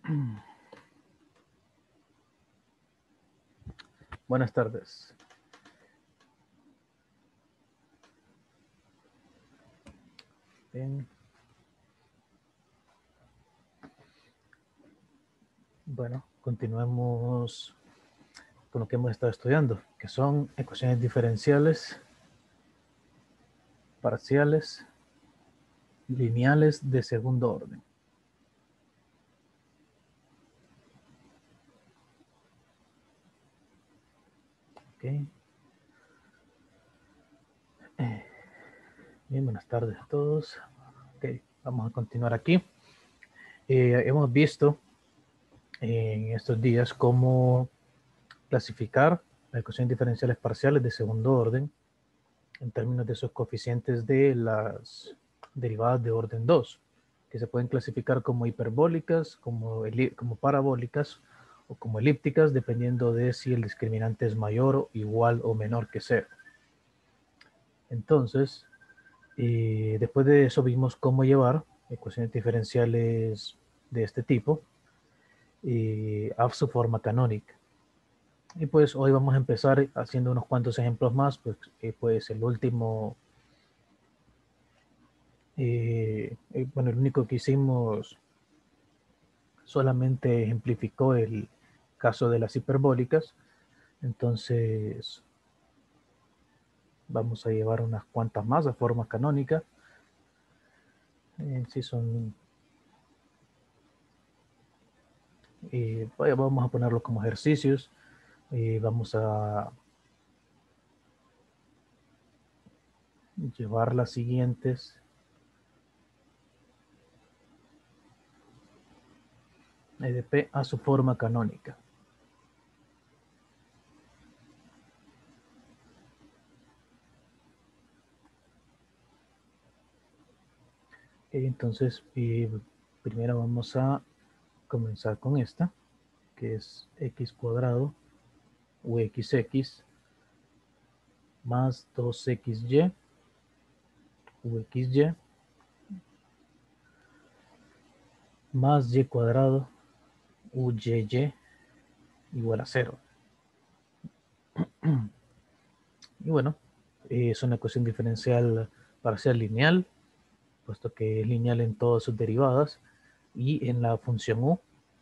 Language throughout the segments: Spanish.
Buenas tardes. Bien. Bueno, continuemos con lo que hemos estado estudiando, que son ecuaciones diferenciales, parciales, lineales de segundo orden. Okay. Bien, buenas tardes a todos. Okay, vamos a continuar aquí. Hemos visto en estos días cómo clasificar las ecuaciones diferenciales parciales de segundo orden en términos de sus coeficientes de las derivadas de orden 2, que se pueden clasificar como hiperbólicas, como parabólicas o como elípticas, dependiendo de si el discriminante es mayor, igual o menor que 0. Entonces, después de eso vimos cómo llevar ecuaciones diferenciales de este tipo a su forma canónica. Y pues hoy vamos a empezar haciendo unos cuantos ejemplos más, pues el último, bueno, el único que hicimos solamente ejemplificó el caso de las hiperbólicas. Entonces vamos a llevar unas cuantas más de forma canónica. Sí son, vamos a ponerlo como ejercicios. Vamos a llevar las siguientes. EDP a su forma canónica. Entonces, primero vamos a comenzar con esta, que es x cuadrado o xx más 2xy o xy más y cuadrado UYY igual a 0. Y bueno, es una ecuación diferencial parcial lineal, puesto que es lineal en todas sus derivadas y en la función u.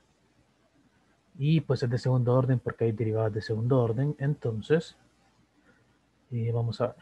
Y pues es de segundo orden porque hay derivadas de segundo orden. Entonces, vamos a ver.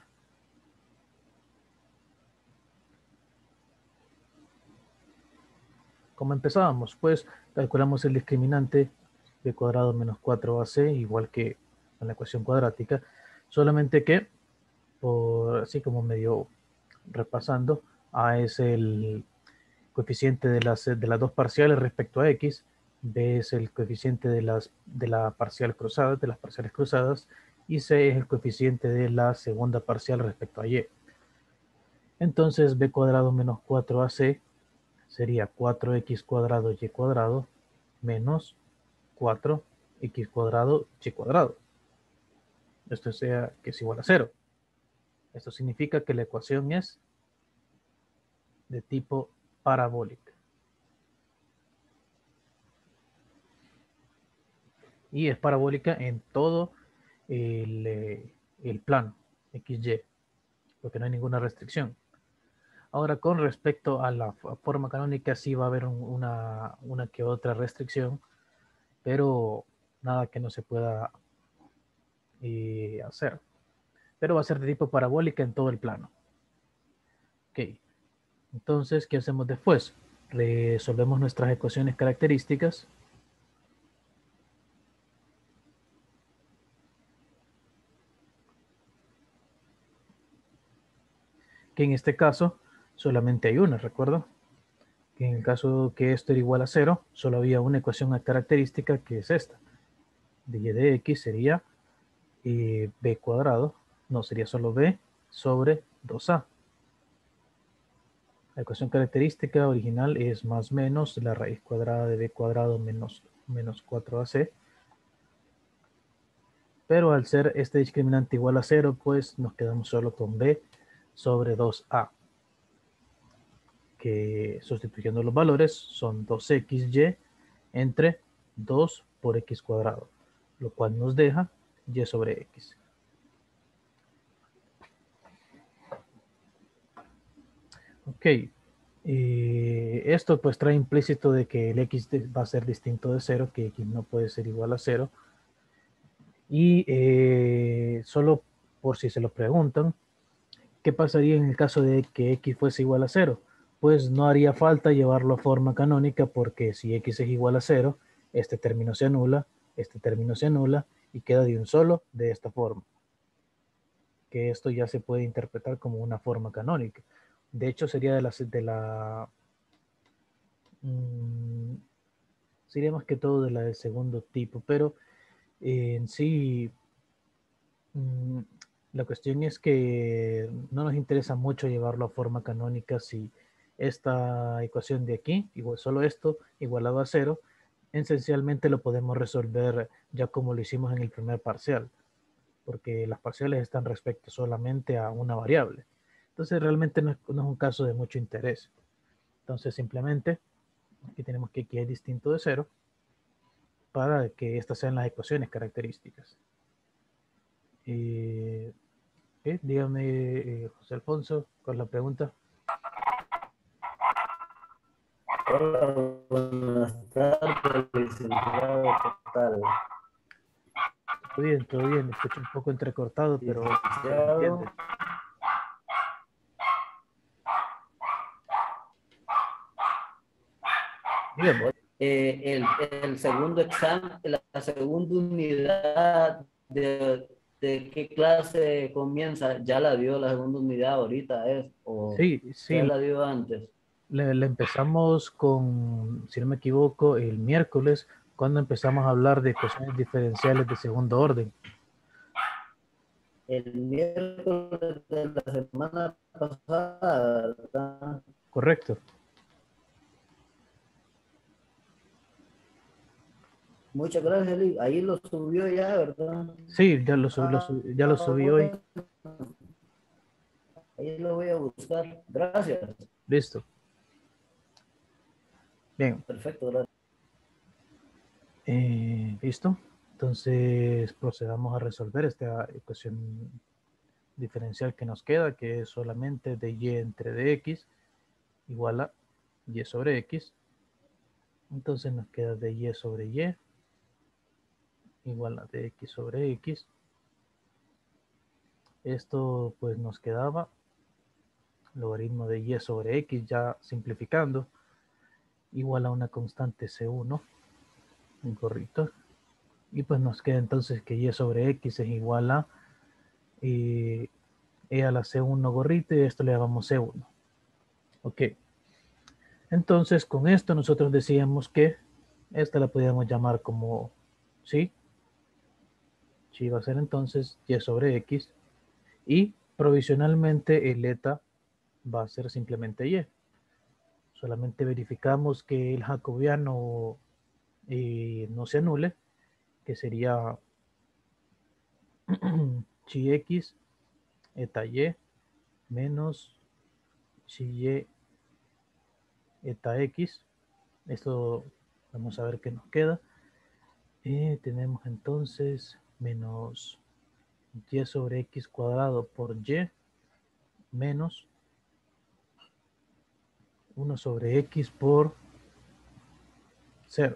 ¿Cómo empezábamos? Pues calculamos el discriminante b cuadrado menos 4ac igual que en la ecuación cuadrática, solamente que, así como medio repasando, a es el coeficiente de las dos parciales respecto a x, b es el coeficiente de las parciales cruzadas, y c es el coeficiente de la segunda parcial respecto a y. Entonces b cuadrado menos 4ac sería 4x cuadrado y cuadrado menos 4x cuadrado y cuadrado. Esto sea que es igual a 0. Esto significa que la ecuación es de tipo parabólica. Y es parabólica en todo el plano XY, porque no hay ninguna restricción. Ahora, con respecto a la forma canónica, sí va a haber una que otra restricción, pero nada que no se pueda hacer. Pero va a ser de tipo parabólica en todo el plano. Ok. Entonces, ¿qué hacemos después? Resolvemos nuestras ecuaciones características. Que en este caso solamente hay una, ¿recuerdo? Que en el caso que esto era igual a 0, solo había una ecuación característica que es esta. De y de x sería b cuadrado, no, sería solo b sobre 2a. La ecuación característica original es más menos la raíz cuadrada de b cuadrado menos 4ac. Pero al ser este discriminante igual a 0, pues nos quedamos solo con b sobre 2a. Que sustituyendo los valores son 2xy entre 2 por x cuadrado, lo cual nos deja y sobre x. Ok, esto pues trae implícito de que el x va a ser distinto de 0, que x no puede ser igual a 0. Y solo por si se lo preguntan, ¿qué pasaría en el caso de que x fuese igual a 0? Pues no haría falta llevarlo a forma canónica, porque si x es igual a 0, este término se anula, este término se anula y queda de un solo de esta forma. Que esto ya se puede interpretar como una forma canónica. De hecho, sería sería más que todo de la del segundo tipo, pero en sí, mm, la cuestión es que no nos interesa mucho llevarlo a forma canónica si esta ecuación de aquí, igual solo esto, igualado a 0, esencialmente lo podemos resolver ya como lo hicimos en el primer parcial, porque las parciales están respecto solamente a una variable. Entonces realmente no es un caso de mucho interés. Entonces simplemente aquí tenemos que x es distinto de 0 para que estas sean las ecuaciones características. Dígame, José Alfonso, con la pregunta. Hola, buenas tardes, licenciado, ¿qué tal? Todo bien, me escucho un poco entrecortado, pero se le Licenciado, entiende. Dígame. el segundo examen, la segunda unidad de qué clase comienza, ¿ya la dio la segunda unidad ahorita o Sí, ya sí, la dio antes? le empezamos con, si no me equivoco, el miércoles, cuando empezamos a hablar de ecuaciones diferenciales de segundo orden. El miércoles de la semana pasada, ¿verdad? Correcto. Muchas gracias, Eli. Ahí lo subió ya, ¿verdad? Sí, ya lo Ah, subí hoy. bueno, ahí lo voy a buscar. Gracias. Listo. Bien. Perfecto, gracias. Listo. Entonces procedamos a resolver esta ecuación diferencial que nos queda, que es solamente de y entre dx igual a y sobre x. Entonces nos queda de y sobre y igual a dx sobre x. Esto pues nos quedaba logaritmo de y sobre x, ya simplificando, igual a una constante c1, un gorrito. Y pues nos queda entonces que y sobre x es igual a e a la c1 gorrito, y esto le llamamos c1. Ok. Entonces con esto nosotros decíamos que esta la podíamos llamar como sí. Sí va a ser entonces y sobre x, y provisionalmente el eta va a ser simplemente y. Solamente verificamos que el jacobiano no se anule, que sería chi x eta y menos chi y eta x. Esto vamos a ver qué nos queda. Tenemos entonces menos y sobre x cuadrado por y menos 1 sobre x por 0.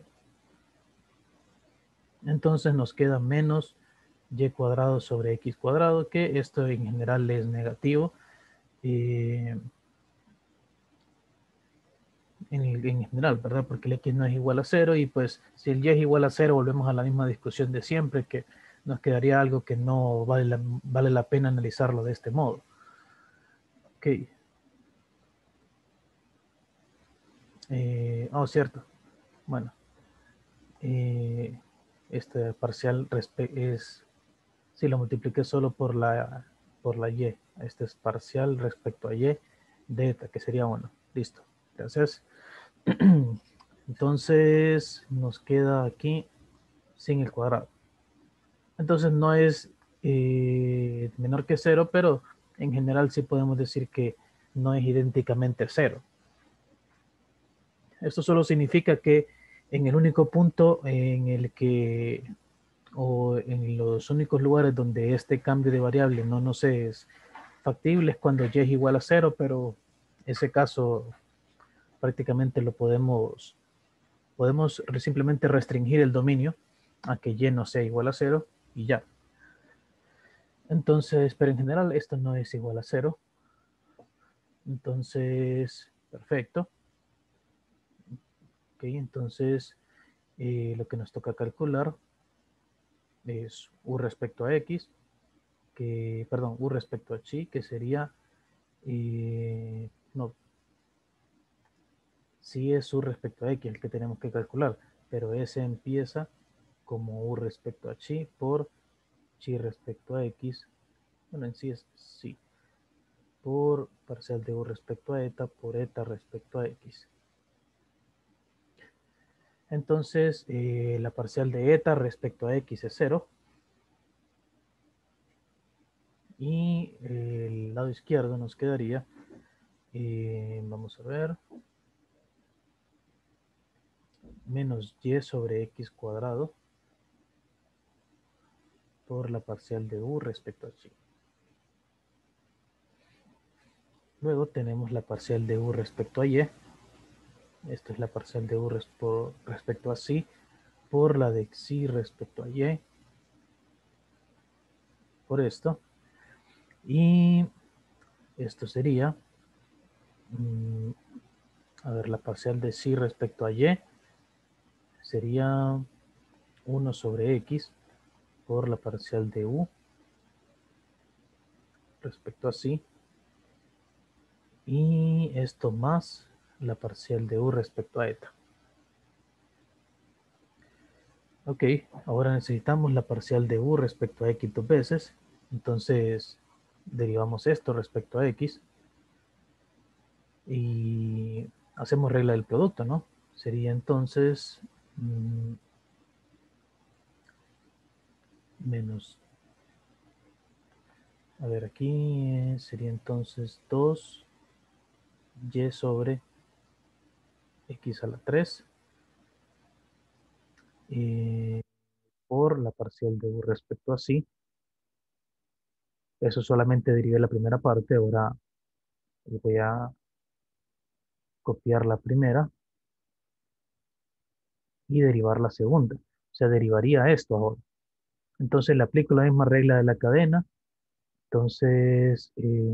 Entonces nos queda menos y cuadrado sobre x cuadrado, que esto en general es negativo. En general, ¿verdad? Porque el x no es igual a 0, y pues si el y es igual a 0 volvemos a la misma discusión de siempre, que nos quedaría algo que no vale la pena analizarlo de este modo. Ok. Cierto. Bueno, este parcial es, si lo multipliqué solo por la y, este es parcial respecto a y de eta, que sería 1. Listo. Gracias. Entonces nos queda aquí sin el cuadrado. Entonces no es menor que 0, pero en general sí podemos decir que no es idénticamente 0. Esto solo significa que en el único punto en el que, o en los únicos lugares donde este cambio de variable no nos es factible es cuando y es igual a cero, pero ese caso prácticamente lo podemos simplemente restringir el dominio a que y no sea igual a cero y ya. Entonces, pero en general esto no es igual a cero. Entonces, perfecto. Ok, entonces lo que nos toca calcular es u respecto a x, perdón, u respecto a chi, que sería, no, sí es u respecto a x el que tenemos que calcular, pero ese empieza como u respecto a chi por chi respecto a x, bueno, en sí es sí, por parcial de u respecto a eta por eta respecto a x. Entonces, la parcial de eta respecto a x es 0. Y el lado izquierdo nos quedaría, vamos a ver, menos y sobre x cuadrado por la parcial de u respecto a chi. Luego tenemos la parcial de u respecto a y. Esto es la parcial de u respecto a si por la de xi respecto a y. Por esto. Y esto sería, a ver, la parcial de si respecto a y sería 1 sobre x por la parcial de u respecto a si. Y esto más la parcial de u respecto a eta. Ok, ahora necesitamos la parcial de u respecto a x dos veces. Entonces derivamos esto respecto a x y hacemos regla del producto, ¿no? Sería entonces menos, a ver, aquí sería entonces 2 y sobre x a la 3 por la parcial de u respecto a sí. Eso solamente deriva la primera parte. Ahora voy a copiar la primera y derivar la segunda. O sea, derivaría esto ahora. Entonces le aplico la misma regla de la cadena. Entonces,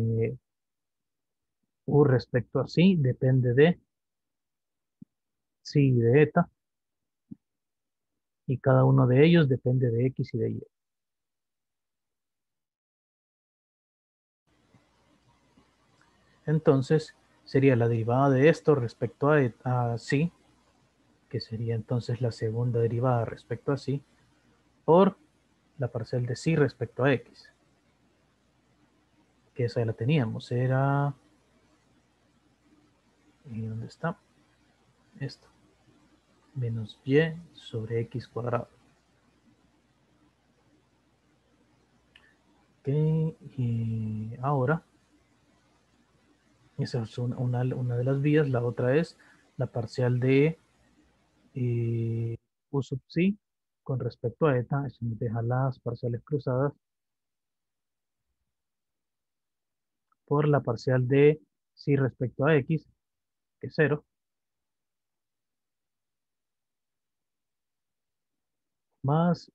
u respecto a sí depende de sí y de eta. Y cada uno de ellos depende de x y de y. Entonces, sería la derivada de esto respecto a sí, que sería entonces la segunda derivada respecto a sí, por la parcial de sí respecto a x. Que esa ya la teníamos. Era... ¿Y dónde está? Esto. Menos y sobre x cuadrado. Ok, y ahora, esa es una de las vías. La otra es la parcial de u sub sí con respecto a eta. Eso nos deja las parciales cruzadas por la parcial de sí respecto a x, que es 0, más,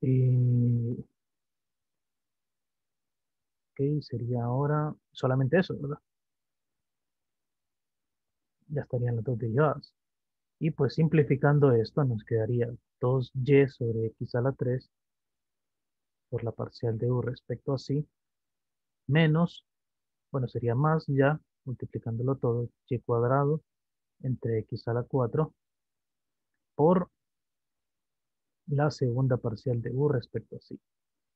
ok, sería ahora solamente eso, ¿verdad? Ya estarían las dos derivadas. Y pues simplificando esto nos quedaría 2y sobre x a la 3 por la parcial de u respecto a sí, menos, bueno, sería más ya, multiplicándolo todo, y cuadrado entre x a la 4 por la segunda parcial de u respecto a sí.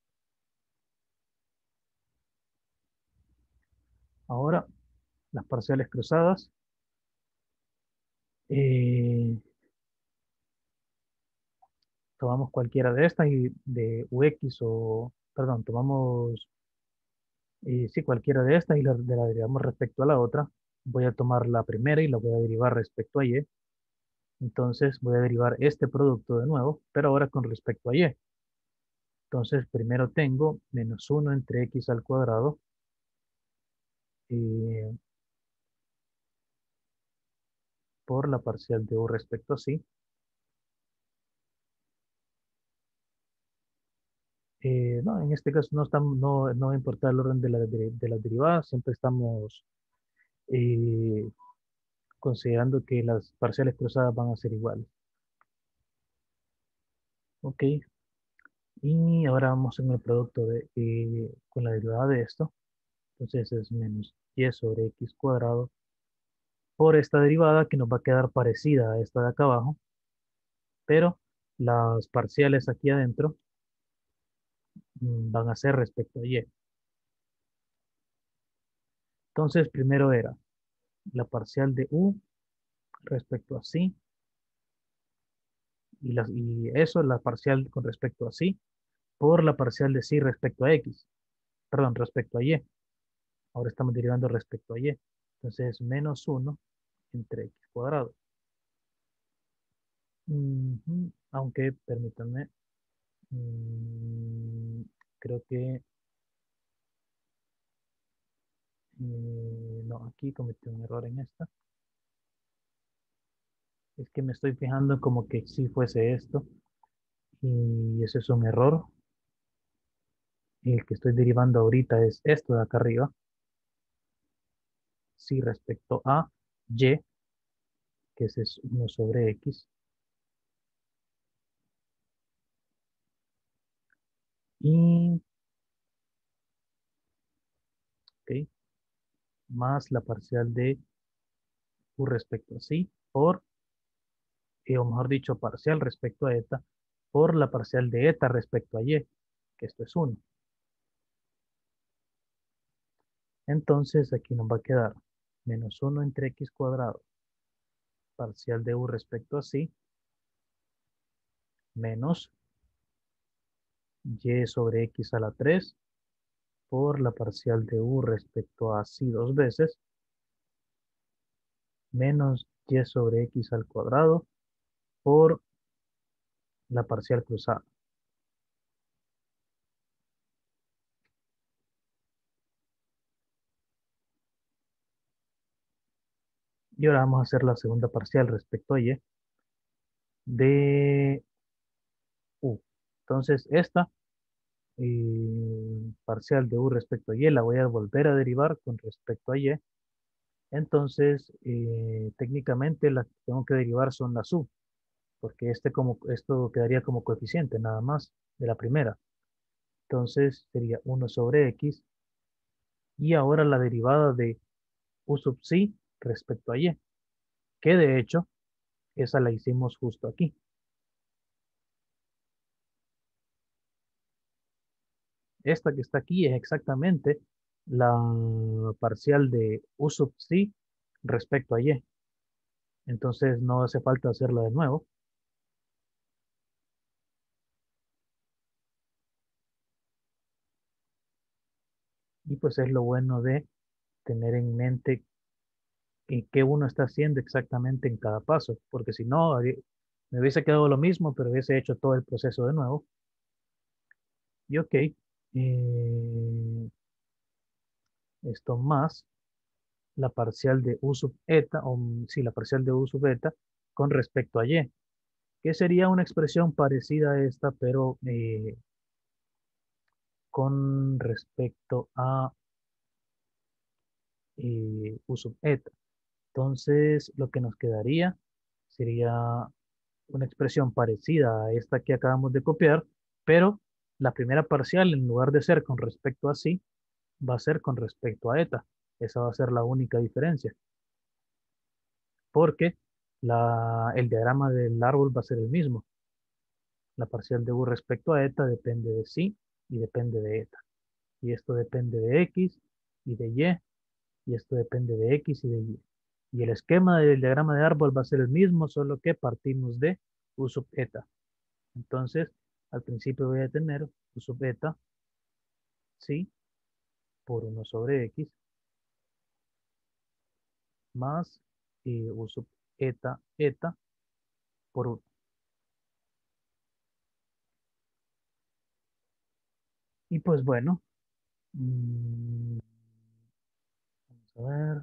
Ahora, las parciales cruzadas. eh, Tomamos cualquiera de estas y de ux o, perdón, tomamos, sí, cualquiera de estas y la derivamos respecto a la otra. Voy a tomar la primera y la voy a derivar respecto a y. Entonces voy a derivar este producto de nuevo, pero ahora con respecto a y. Entonces primero tengo menos 1 entre x al cuadrado eh, por la parcial de u respecto a sí. No, en este caso no va a importar el orden de las derivadas, siempre estamos eh, considerando que las parciales cruzadas van a ser iguales. Ok, y ahora vamos en el producto con la derivada de esto. Entonces es menos y sobre x cuadrado por esta derivada que nos va a quedar parecida a esta de acá abajo, pero las parciales aquí adentro van a ser respecto a y. Entonces primero era la parcial de u respecto a sí, y eso es la parcial con respecto a sí, por la parcial de sí respecto a x, perdón, respecto a y. Ahora estamos derivando respecto a y. Entonces menos 1 entre x cuadrado. Aunque, permítanme, mm, creo que, no, aquí cometí un error en esta. Es que me estoy fijando como que si fuese esto, y ese es un error. El que estoy derivando ahorita es esto de acá arriba, si respecto a y, que ese es 1 sobre x, y, ok, más la parcial de u respecto a sí, o mejor dicho, parcial respecto a eta, por la parcial de eta respecto a y, que esto es 1. Entonces aquí nos va a quedar menos 1 entre x cuadrado, parcial de u respecto a sí, menos y sobre x a la 3 por la parcial de u respecto a sí dos veces, menos y sobre x al cuadrado por la parcial cruzada. Y ahora vamos a hacer la segunda parcial respecto a y de u. Entonces esta parcial de u respecto a y la voy a volver a derivar con respecto a y. Entonces técnicamente las que tengo que derivar son las u, porque esto quedaría como coeficiente nada más de la primera. Entonces sería 1 sobre x y ahora la derivada de u sub sí respecto a y, que de hecho esa la hicimos justo aquí. Esta que está aquí es exactamente la parcial de u sub sí respecto a y. Entonces no hace falta hacerla de nuevo. Y pues es lo bueno de tener en mente qué uno está haciendo exactamente en cada paso, porque si no, me hubiese quedado lo mismo, pero hubiese hecho todo el proceso de nuevo. Y ok, esto más la parcial de u sub eta, o sí, la parcial de u sub eta con respecto a y, que sería una expresión parecida a esta, pero con respecto a u sub eta. Entonces, lo que nos quedaría sería una expresión parecida a esta que acabamos de copiar, pero la primera parcial, en lugar de ser con respecto a sí, va a ser con respecto a eta. Esa va a ser la única diferencia, porque el diagrama del árbol va a ser el mismo. La parcial de u respecto a eta depende de sí y depende de eta. Y esto depende de x y de y esto depende de x y de y. Y el esquema del diagrama de árbol va a ser el mismo, solo que partimos de u sub eta. Entonces, al principio voy a tener u sub eta, sí, por 1 sobre x, más u sub eta, eta, por 1. Y pues bueno, mm, vamos a ver,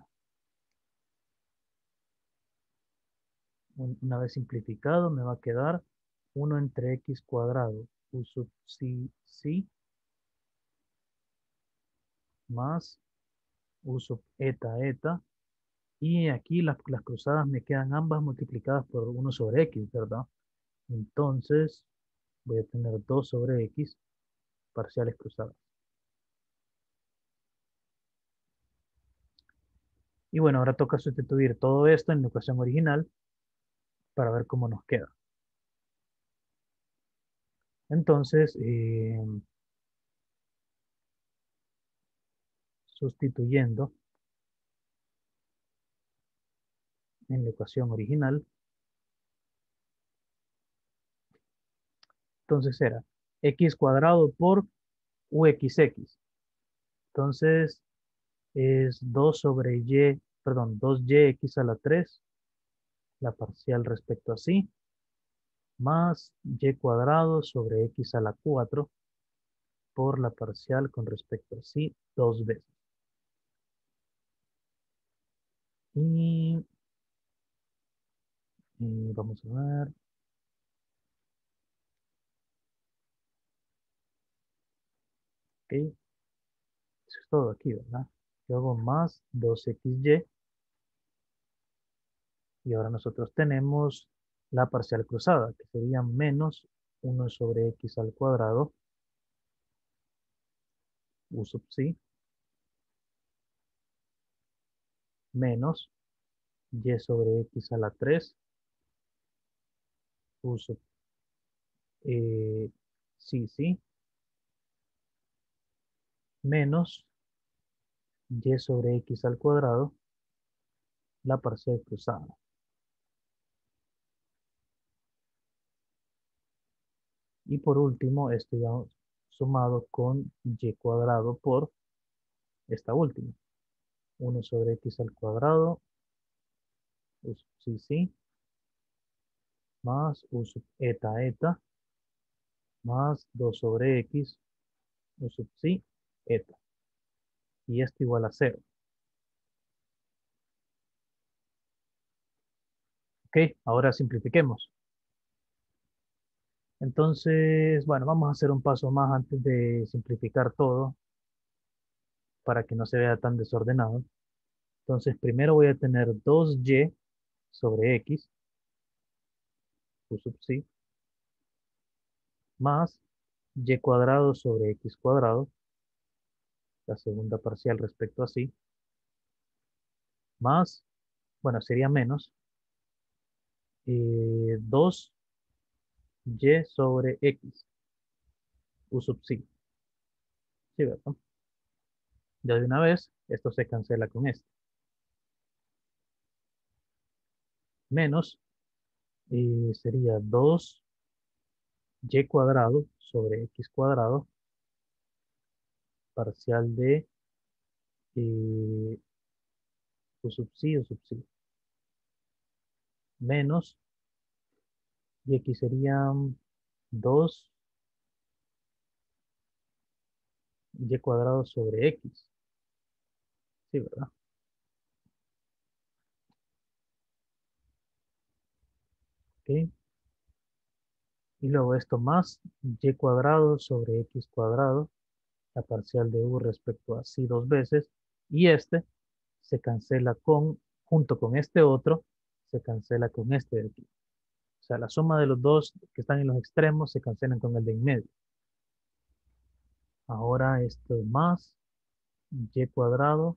una vez simplificado me va a quedar 1 entre x cuadrado u sub sí más u sub eta. Y aquí las cruzadas me quedan ambas multiplicadas por 1 sobre x, ¿verdad? Entonces voy a tener 2 sobre x parciales cruzadas. Y bueno, ahora toca sustituir todo esto en la ecuación original para ver cómo nos queda. Entonces, sustituyendo en la ecuación original, entonces era x cuadrado por uxx. Entonces es 2 sobre y, perdón, 2yx a la 3, la parcial respecto a sí, más y cuadrado sobre x a la 4 por la parcial con respecto a sí 2 veces. Y vamos a ver. Ok, eso es todo aquí, ¿verdad? Luego más 2xy. Y ahora nosotros tenemos la parcial cruzada, que sería menos 1 sobre x al cuadrado, u sub sí, menos y sobre x a la 3, u sub sí, menos y sobre x al cuadrado, la parcial cruzada. Y por último, esto ya sumado con y cuadrado por esta última. 1 sobre x al cuadrado, u sub sí, más u sub eta, más 2 sobre x, u sub sí, eta. Y esto igual a 0. Ok, ahora simplifiquemos. Entonces, bueno, vamos a hacer un paso más antes de simplificar todo para que no se vea tan desordenado. Entonces, primero voy a tener 2y sobre x, u sub sí, más y cuadrado sobre x cuadrado, la segunda parcial respecto a sí, más, bueno, sería menos 2y sobre x, u sub sí. Sí, ¿verdad? Ya de una vez, esto se cancela con esto. Menos, sería 2y cuadrado sobre x cuadrado, parcial de eh, u sub sí, menos, y aquí serían 2y cuadrado sobre x. Sí, ¿verdad? Ok. Y luego esto más y cuadrado sobre x cuadrado, la parcial de u respecto a sí 2 veces, y este se cancela junto con este otro, se cancela con este de aquí. O sea, la suma de los dos que están en los extremos se cancelan con el de en medio. Ahora esto más y cuadrado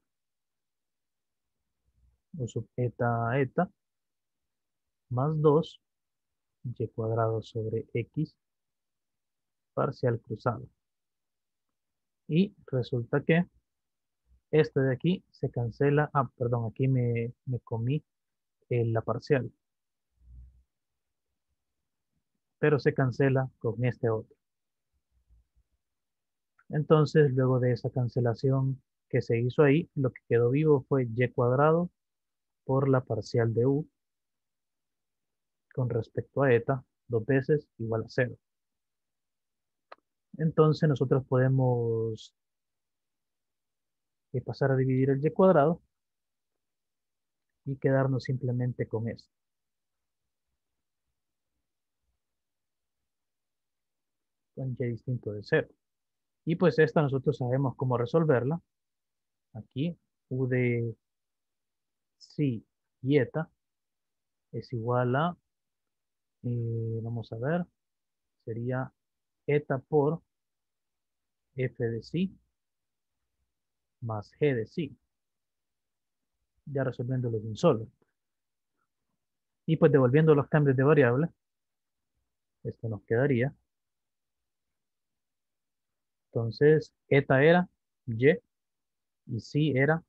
o sub eta más 2 y cuadrado sobre x parcial cruzado. Y resulta que este de aquí se cancela. Ah, perdón, aquí me comí la parcial, pero se cancela con este otro. Entonces, luego de esa cancelación que se hizo ahí, lo que quedó vivo fue y cuadrado por la parcial de u con respecto a eta, dos veces igual a 0. Entonces nosotros podemos pasar a dividir el y cuadrado y quedarnos simplemente con esto, con y distinto de 0. Y pues esta nosotros sabemos cómo resolverla. Aquí u de psi y eta es igual a, vamos a ver, sería eta por f de psi más g de psi, ya resolviéndolo de un solo. Y pues devolviendo los cambios de variable, esto nos quedaría. Entonces, eta era y psi era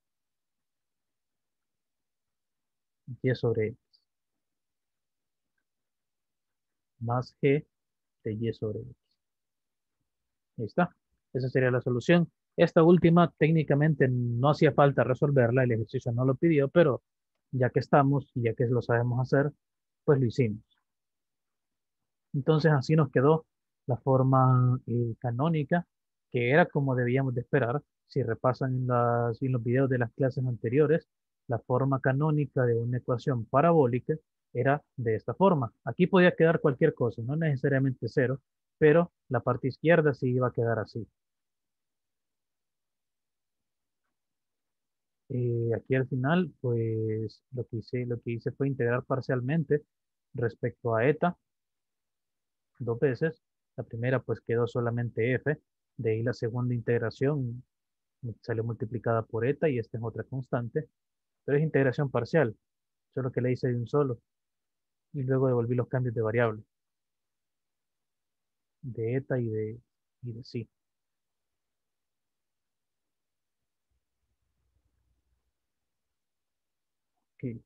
y sobre x, más g de y sobre x. Ahí está. Esa sería la solución. Esta última técnicamente no hacía falta resolverla, el ejercicio no lo pidió, pero ya que estamos y ya que lo sabemos hacer, pues lo hicimos. Entonces así nos quedó la forma canónica, que era como debíamos de esperar. Si repasan en los videos de las clases anteriores, la forma canónica de una ecuación parabólica era de esta forma. Aquí podía quedar cualquier cosa, no necesariamente cero, pero la parte izquierda sí iba a quedar así. Aquí al final, pues lo que hice fue integrar parcialmente respecto a eta dos veces. La primera pues quedó solamente f, de ahí la segunda integración salió multiplicada por eta y esta es otra constante, pero es integración parcial, solo que le hice de un solo y luego devolví los cambios de variable, de eta y de psi. Ok.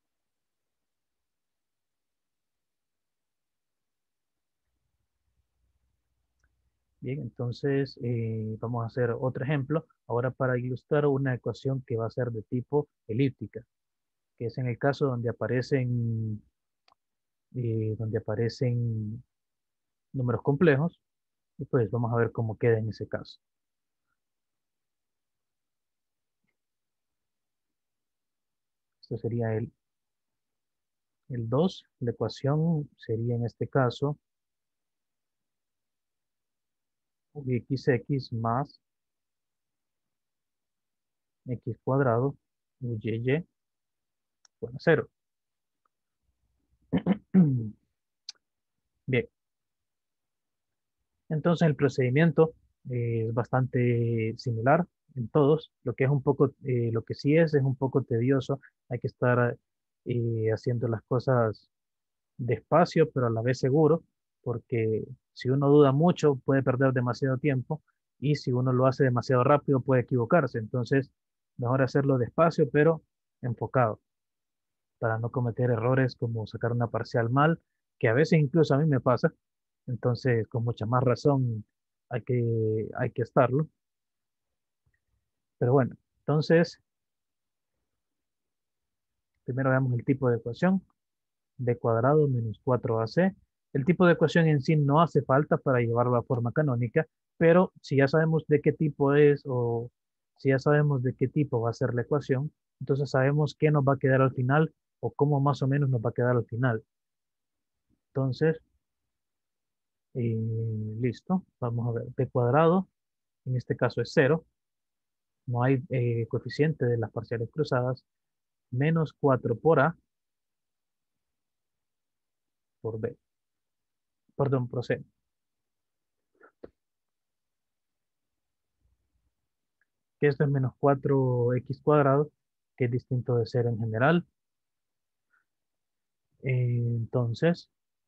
Bien, entonces vamos a hacer otro ejemplo, ahora para ilustrar una ecuación que va a ser de tipo elíptica, que es en el caso donde aparecen números complejos, y pues vamos a ver cómo queda en ese caso. Esto sería el 2. La ecuación sería en este caso xx más x cuadrado y bueno, 0. Bien, entonces el procedimiento es bastante similar en todos. Lo que sí es un poco tedioso. Hay que estar haciendo las cosas despacio, pero a la vez seguro, porque si uno duda mucho puede perder demasiado tiempo y si uno lo hace demasiado rápido puede equivocarse. Entonces, mejor hacerlo despacio, pero enfocado, para no cometer errores como sacar una parcial mal, que a veces incluso a mí me pasa. Entonces, con mucha más razón hay que estarlo. Pero bueno, entonces, primero veamos el tipo de ecuación. B cuadrado menos 4ac. El tipo de ecuación en sí no hace falta para llevarlo a forma canónica, pero si ya sabemos de qué tipo es o si ya sabemos de qué tipo va a ser la ecuación, entonces sabemos qué nos va a quedar al final o cómo más o menos nos va a quedar al final. Entonces, listo. Vamos a ver. B cuadrado, en este caso es 0. No hay coeficiente de las parciales cruzadas. Menos 4 por A por B. Perdón, por C. Que esto es menos 4x cuadrado, que es distinto de 0 en general. Entonces,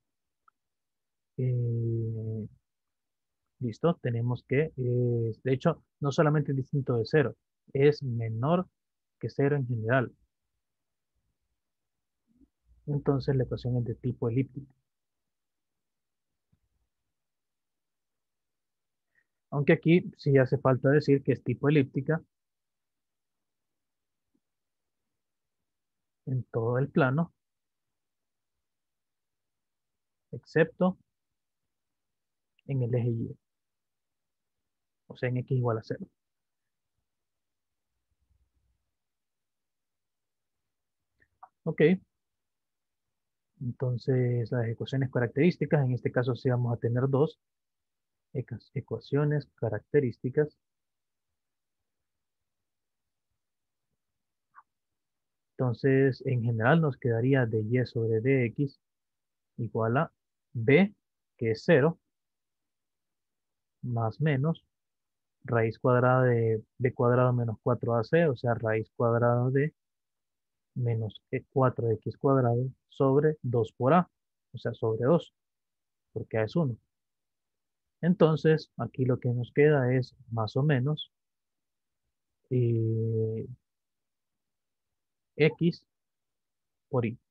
eh, listo, tenemos que, de hecho, no solamente es distinto de 0, es menor que 0 en general. Entonces, la ecuación es de tipo elíptico. Aunque aquí sí hace falta decir que es tipo elíptica en todo el plano excepto en el eje Y, o sea, en X igual a 0. Ok, entonces las ecuaciones características, en este caso sí vamos a tener dos ecuaciones características. Entonces, en general nos quedaría de Y sobre dx igual a B, que es 0, más menos raíz cuadrada de b cuadrado menos 4ac, o sea, raíz cuadrada de menos 4x cuadrado sobre 2 por a, o sea, sobre 2, porque a es 1. Entonces, aquí lo que nos queda es más o menos eh, x por y.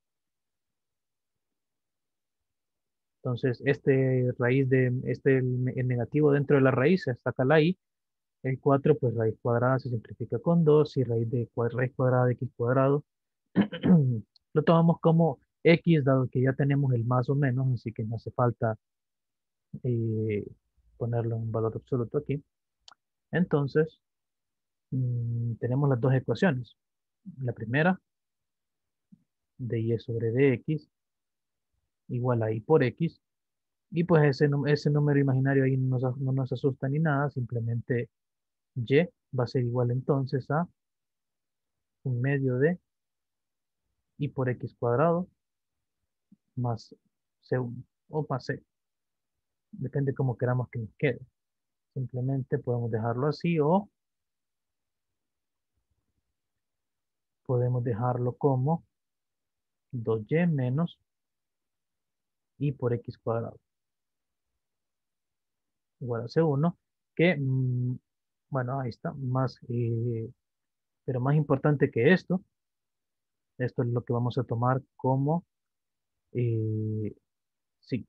Entonces, este raíz de el negativo dentro de la raíz, se saca la y. El 4 pues raíz cuadrada se simplifica con 2 y raíz de raíz cuadrada de x cuadrado lo tomamos como x, dado que ya tenemos el más o menos, así que no hace falta eh, ponerlo en un valor absoluto aquí. Entonces, tenemos las dos ecuaciones. La primera, de y sobre dx, igual a y por x. Y pues ese número imaginario ahí no nos asusta ni nada, simplemente y va a ser igual entonces a un medio de y por x cuadrado más c1 o más c. Depende cómo queramos que nos quede. Simplemente podemos dejarlo así o podemos dejarlo como 2y menos y por x cuadrado igual a c1, que, bueno, ahí está, pero más importante que esto es lo que vamos a tomar como eh, sí.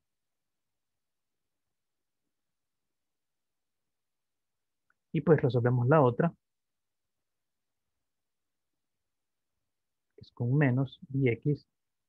Y pues resolvemos la otra, que es con menos y x.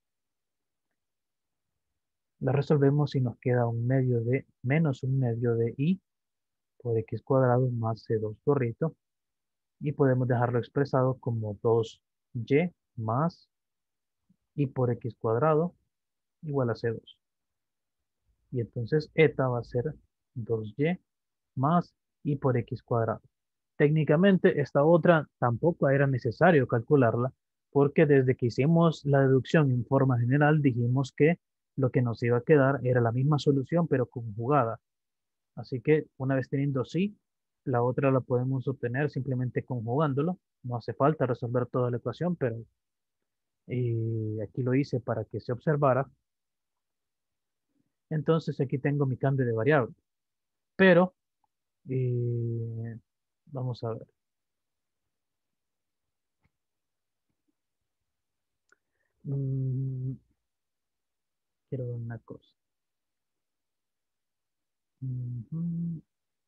La resolvemos y nos queda un medio de menos un medio de y por x cuadrado más c2 gorrito. Y podemos dejarlo expresado como 2y más y por x cuadrado igual a c2. Y entonces eta va a ser 2y más y por x cuadrado. Técnicamente esta otra tampoco era necesario calcularla porque desde que hicimos la deducción en forma general dijimos que lo que nos iba a quedar era la misma solución pero conjugada. Así que una vez teniendo sí, la otra la podemos obtener simplemente conjugándolo. No hace falta resolver toda la ecuación, pero aquí lo hice para que se observara. Entonces aquí tengo mi cambio de variable. Pero vamos a ver. Mm, quiero ver una cosa. Ujú.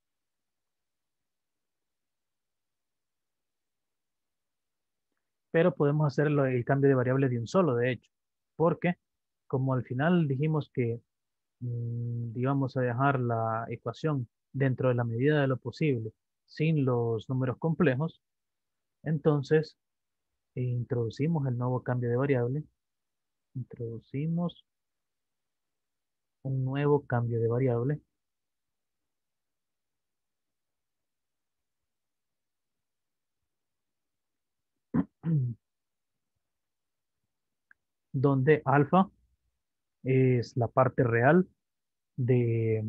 Pero podemos hacerlo el cambio de variable de un solo, de hecho. Porque como al final dijimos que íbamos a dejar la ecuación dentro de la medida de lo posible sin los números complejos, entonces introducimos el nuevo cambio de variable, introducimos un nuevo cambio de variable donde alfa es la parte real de,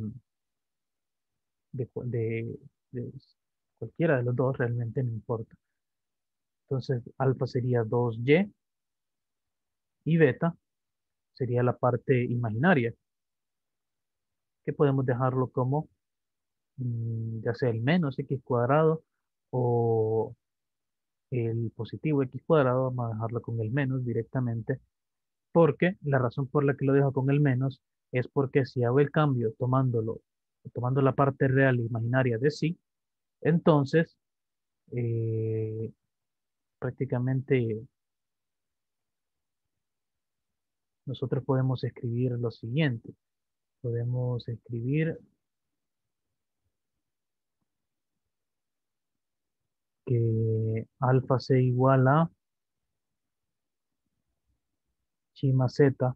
de cualquiera de los dos, realmente no importa. Entonces alfa sería 2y y beta sería la parte imaginaria, que podemos dejarlo como ya sea el menos x cuadrado o el positivo x cuadrado, vamos a dejarlo con el menos directamente, porque la razón por la que lo dejo con el menos es porque si hago el cambio tomando la parte real e imaginaria de sí, entonces eh, prácticamente nosotros podemos escribir lo siguiente. Podemos escribir que alfa c igual a chi más z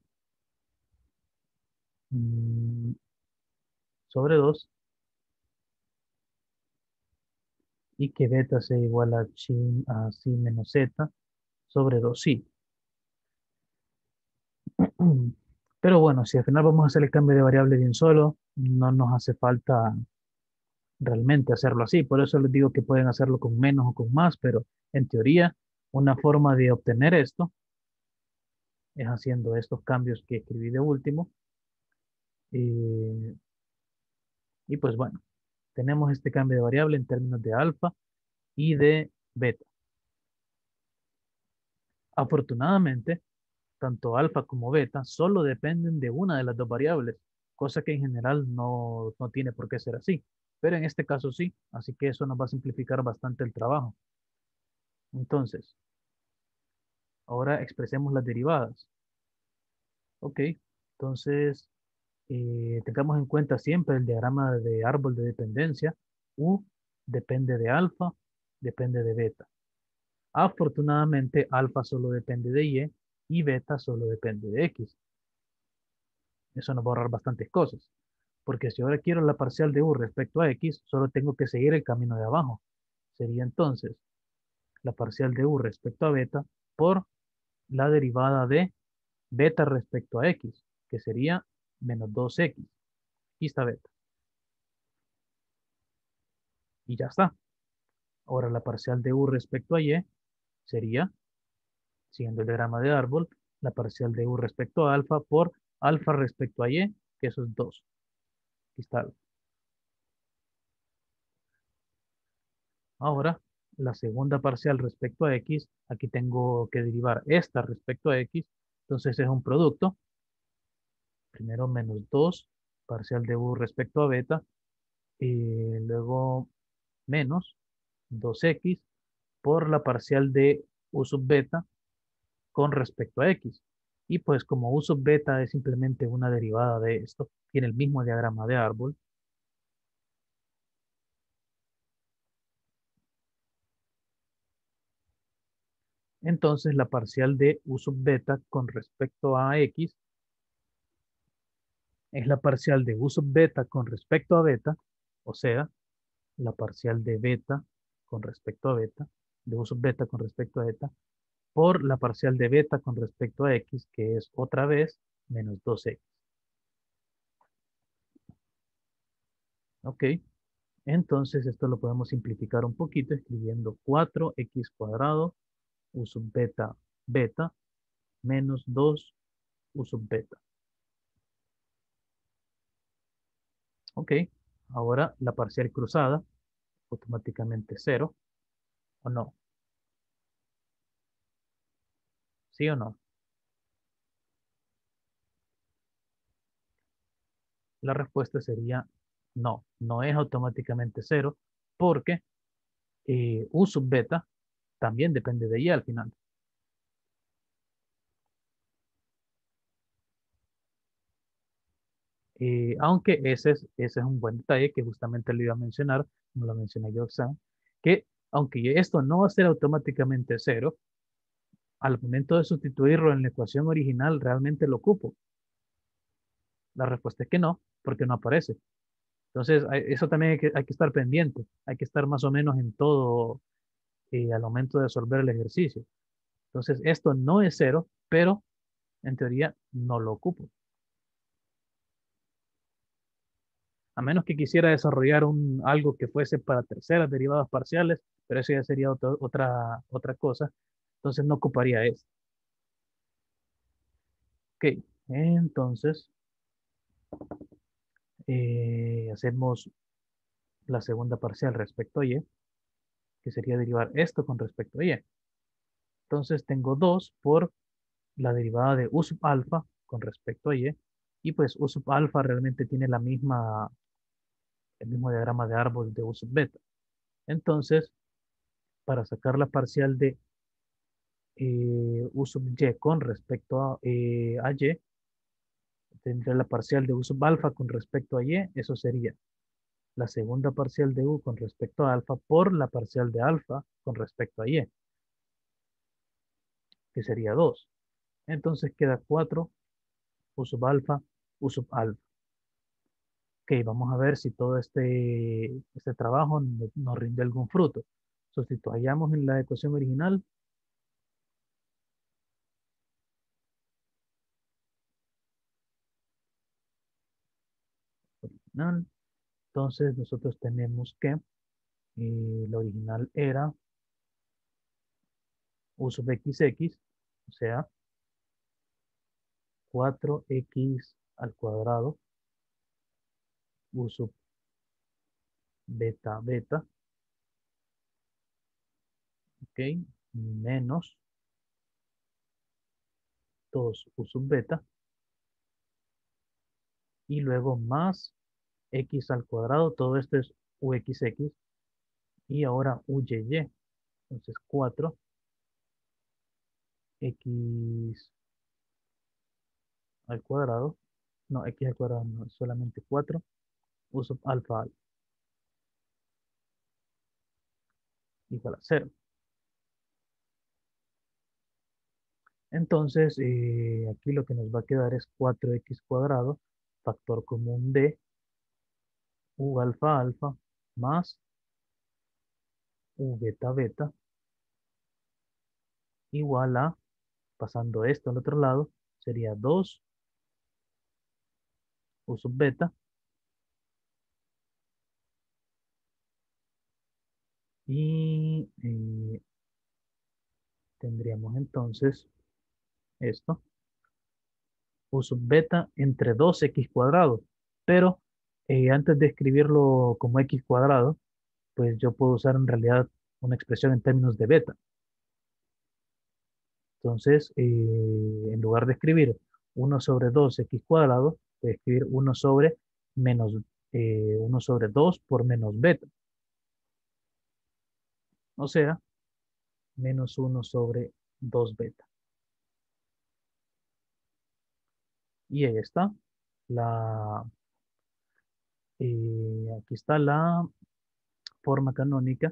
mm, sobre 2 y que beta c igual a chi a si menos z sobre 2 sí. Pero bueno, si al final vamos a hacer el cambio de variable de un solo, no nos hace falta realmente hacerlo así. Por eso les digo que pueden hacerlo con menos o con más, pero en teoría, una forma de obtener esto es haciendo estos cambios que escribí de último. Y, y pues bueno, tenemos este cambio de variable en términos de alfa y de beta. Afortunadamente, tanto alfa como beta solo dependen de una de las dos variables, cosa que en general no tiene por qué ser así. Pero en este caso sí, así que eso nos va a simplificar bastante el trabajo. Entonces, ahora expresemos las derivadas. Ok, entonces tengamos en cuenta siempre el diagrama de árbol de dependencia. U depende de alfa, depende de beta. Afortunadamente, alfa solo depende de y beta solo depende de x. Eso nos va a ahorrar bastantes cosas. Porque si ahora quiero la parcial de u respecto a x, solo tengo que seguir el camino de abajo. Sería entonces la parcial de u respecto a beta por la derivada de beta respecto a x, que sería menos 2x. Aquí está beta. Y ya está. Ahora la parcial de u respecto a y sería, siguiendo el diagrama de árbol, la parcial de u respecto a alfa por alfa respecto a y, que eso es 2. Aquí está alfa. Ahora, la segunda parcial respecto a x, aquí tengo que derivar esta respecto a x, entonces es un producto, primero menos 2, parcial de u respecto a beta, y luego menos 2x por la parcial de u sub beta con respecto a x. Y pues como u sub beta es simplemente una derivada de esto, tiene el mismo diagrama de árbol, entonces la parcial de u sub beta con respecto a x es la parcial de u sub beta con respecto a beta, o sea, la parcial de beta con respecto a beta, de u sub beta con respecto a beta, por la parcial de beta con respecto a x, que es otra vez menos 2x. Ok, entonces esto lo podemos simplificar un poquito escribiendo 4x cuadrado u sub beta beta menos 2 u sub beta. Ok, ahora la parcial cruzada, automáticamente 0, ¿o no? ¿Sí o no? La respuesta sería no, no es automáticamente 0 porque u sub beta también depende de y al final. Aunque ese es un buen detalle que justamente le iba a mencionar, como lo mencioné yo, Sam, que aunque esto no va a ser automáticamente 0, al momento de sustituirlo en la ecuación original realmente lo ocupo. La respuesta es que no, porque no aparece. Entonces, eso también hay que estar pendiente, hay que estar más o menos en todo al momento de resolver el ejercicio. Entonces, esto no es 0, pero en teoría no lo ocupo. A menos que quisiera desarrollar algo que fuese para terceras derivadas parciales, pero eso ya sería otra cosa. Entonces no ocuparía esto. Ok, entonces hacemos la segunda parcial respecto a y, que sería derivar esto con respecto a y. Entonces tengo 2 por la derivada de u sub alfa con respecto a y pues u sub alfa realmente tiene el mismo diagrama de árbol de u sub beta. Entonces, para sacar la parcial de U sub y con respecto a y, tendría la parcial de u sub alfa con respecto a y, eso sería la segunda parcial de u con respecto a alfa por la parcial de alfa con respecto a y, que sería 2. Entonces queda 4 u sub alfa, u sub alfa. Ok, vamos a ver si todo este trabajo nos rinde algún fruto. Sustituyamos en la ecuación original. Entonces nosotros tenemos que la original era u sub xx, o sea, 4x al cuadrado, u sub beta beta, ok, menos 2 u sub beta, y luego más x al cuadrado, todo esto es uxx, y ahora uyy, entonces 4 x al cuadrado, no, x al cuadrado no, solamente 4 u sub alfa al igual a 0. Entonces, aquí lo que nos va a quedar es 4x cuadrado, factor común de u alfa alfa más u beta beta igual a, pasando esto al otro lado, sería 2 u sub beta y tendríamos entonces esto, u sub beta entre 2x cuadrado. Pero antes de escribirlo como x cuadrado, pues yo puedo usar en realidad una expresión en términos de beta. Entonces, en lugar de escribir 1 sobre 2x cuadrado, voy a escribir 1 sobre menos 1 sobre 2 por menos beta. O sea, menos 1 sobre 2 beta. Y ahí está. Aquí está la forma canónica.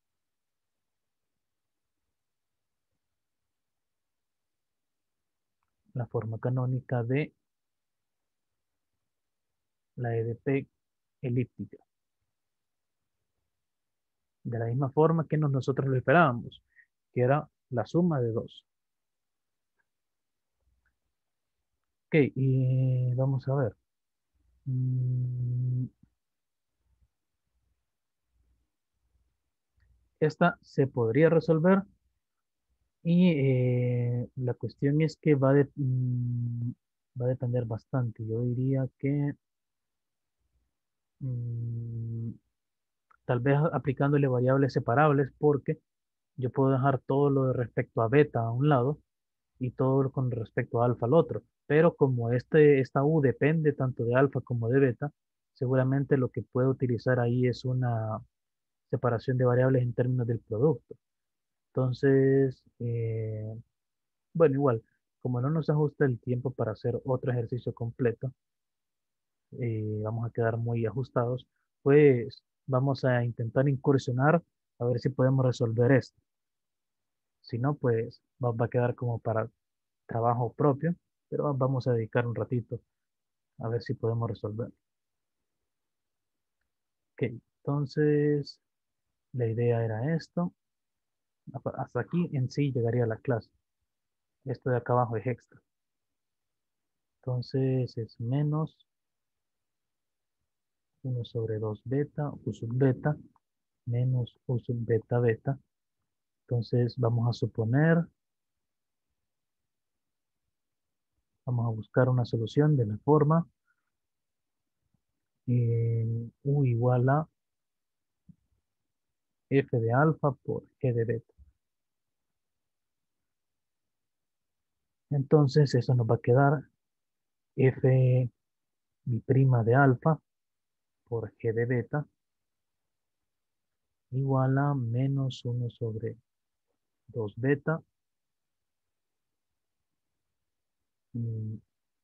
La forma canónica de la EDP elíptica. De la misma forma que nosotros lo esperábamos, que era la suma de 2. Ok, y vamos a ver. Esta se podría resolver y la cuestión es que va a depender bastante. Yo diría que mm, tal vez aplicándole variables separables porque yo puedo dejar todo lo de respecto a beta a un lado y todo lo con respecto a alfa al otro. Pero como esta U depende tanto de alfa como de beta, seguramente lo que puedo utilizar ahí es una separación de variables en términos del producto. Entonces, bueno, igual, como no nos ajusta el tiempo para hacer otro ejercicio completo, vamos a quedar muy ajustados, pues vamos a intentar incursionar a ver si podemos resolver esto. Si no, pues va a quedar como para trabajo propio, pero vamos a dedicar un ratito a ver si podemos resolver. Ok, entonces la idea era esto. Hasta aquí en sí llegaría la clase. Esto de acá abajo es extra. Entonces es menos 1 sobre 2 beta, u sub beta, menos u sub beta beta. Entonces vamos a suponer, vamos a buscar una solución de la forma u igual a f de alfa por g de beta. Entonces eso nos va a quedar f mi prima de alfa por g de beta igual a menos 1 sobre 2 beta mm,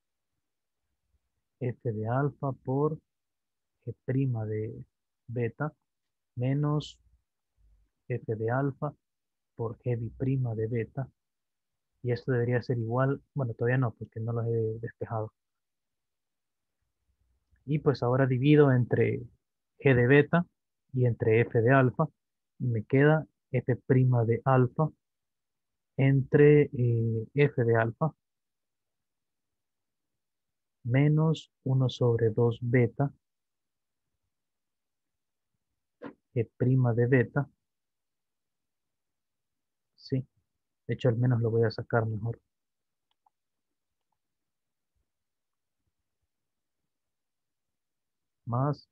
f de alfa por g' de beta menos f de alfa por g' de beta. Y esto debería ser igual, bueno, todavía no, porque no los he despejado. Y pues ahora divido entre g de beta y entre f de alfa. Y me queda f' de alfa entre f de alfa menos 1/2 beta g' de beta. Sí, de hecho al menos lo voy a sacar mejor. Más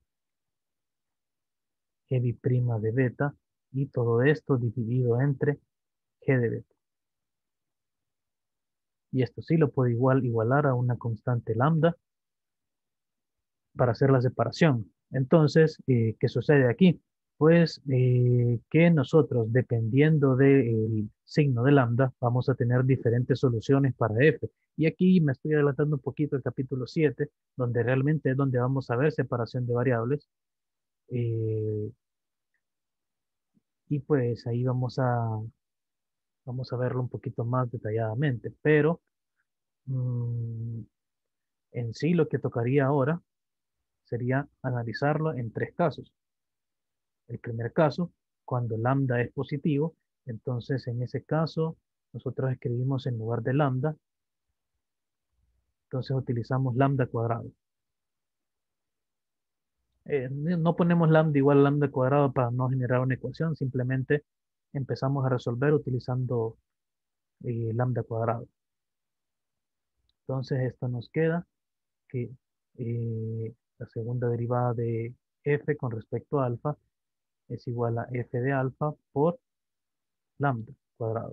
g' de beta y todo esto dividido entre g de beta. Y esto sí lo puedo igualar a una constante lambda para hacer la separación. Entonces, ¿qué sucede aquí? Pues que nosotros, dependiendo del signo de lambda, vamos a tener diferentes soluciones para f. Y aquí me estoy adelantando un poquito al capítulo 7, donde realmente es donde vamos a ver separación de variables. eh, y pues ahí vamos a verlo un poquito más detalladamente. Pero mm, en sí lo que tocaría ahora sería analizarlo en tres casos. El primer caso, cuando lambda es positivo, entonces en ese caso nosotros escribimos en lugar de lambda, entonces utilizamos lambda cuadrado. No ponemos lambda igual a lambda cuadrado para no generar una ecuación, simplemente empezamos a resolver utilizando lambda cuadrado. Entonces esto nos queda que la segunda derivada de f con respecto a alfa es igual a f de alfa por lambda cuadrado.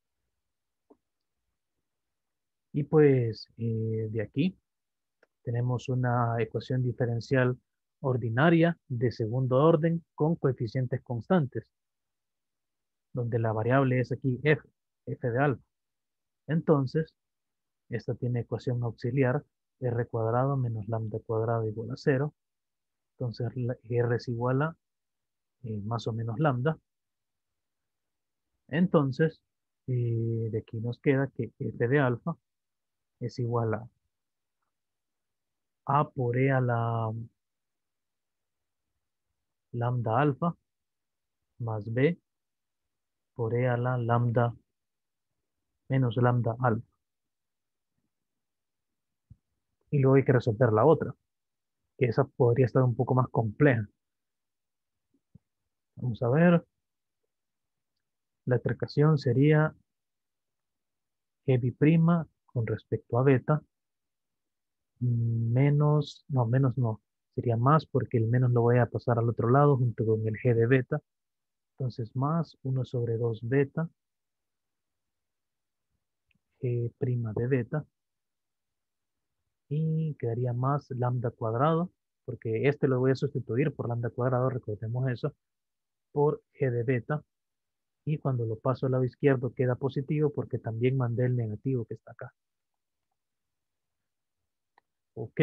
Y pues de aquí tenemos una ecuación diferencial ordinaria de segundo orden con coeficientes constantes, donde la variable es aquí f de alfa. Entonces, esta tiene ecuación auxiliar r cuadrado menos lambda cuadrado igual a 0. Entonces, r es igual a más o menos lambda. Entonces, de aquí nos queda que f de alfa es igual a por e a la lambda alfa más b por e a la lambda menos lambda alfa. Y luego hay que resolver la otra, que esa podría estar un poco más compleja. Vamos a ver, la explicación sería g' con respecto a beta, menos no, sería más porque el menos lo voy a pasar al otro lado junto con el g de beta. Entonces más 1/2 beta, g' de beta, y quedaría más lambda cuadrado, porque este lo voy a sustituir por lambda cuadrado, recordemos eso, por g de beta. Y cuando lo paso al lado izquierdo queda positivo porque también mandé el negativo que está acá. Ok,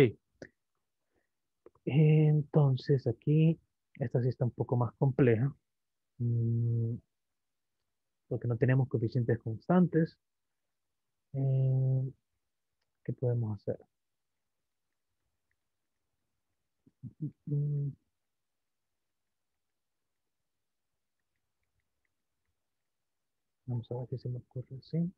entonces aquí, esta sí está un poco más compleja, mm, porque no tenemos coeficientes constantes. Eh, ¿Qué podemos hacer? Mm, Vamos a ver qué se me ocurre así.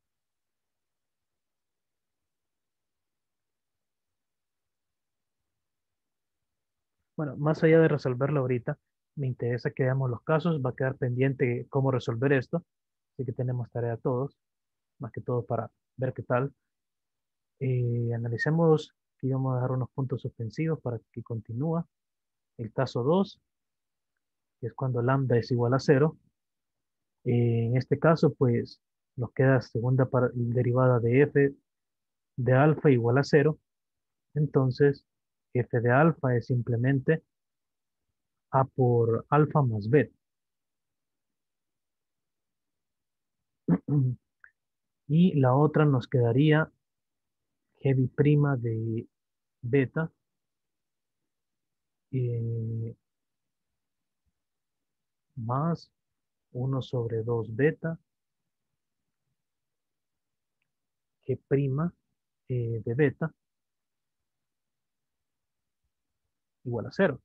Bueno, más allá de resolverlo ahorita, me interesa que veamos los casos, va a quedar pendiente cómo resolver esto, así que tenemos tarea todos, más que todo para ver qué tal. Analicemos, aquí vamos a dejar unos puntos suspensivos para que continúe. El caso 2, que es cuando lambda es igual a 0. En este caso, pues nos queda segunda derivada de f de alfa igual a 0. Entonces, f de alfa es simplemente a por alfa más beta. Y la otra nos quedaría G' de beta eh, más 1/2 beta G' de beta igual a 0.